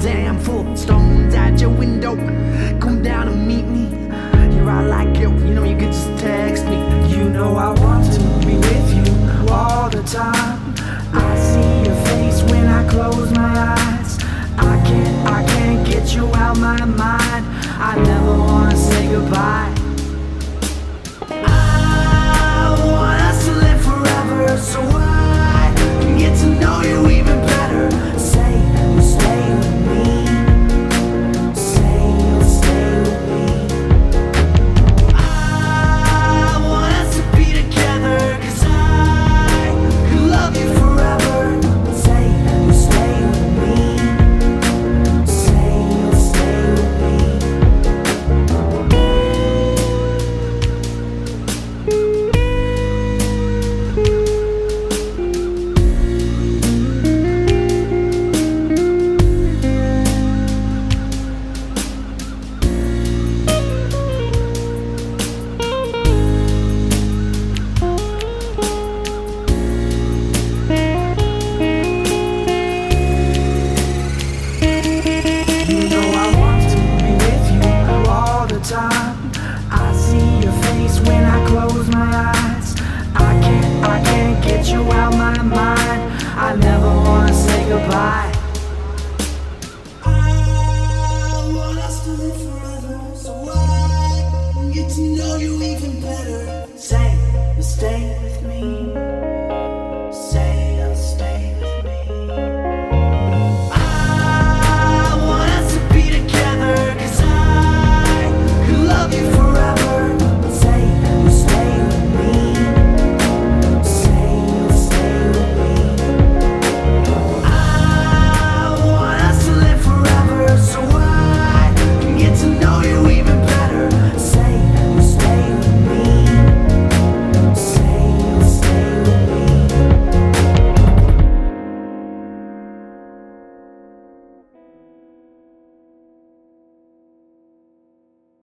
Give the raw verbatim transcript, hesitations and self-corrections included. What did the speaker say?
dam full of stones at your window. Come down and meet me. You're out like yo, you know you could just text me. You know I want to be with you all the time. I see your face when I close my eyes. I can't, I can't get you out my mind. I never wanna say goodbye.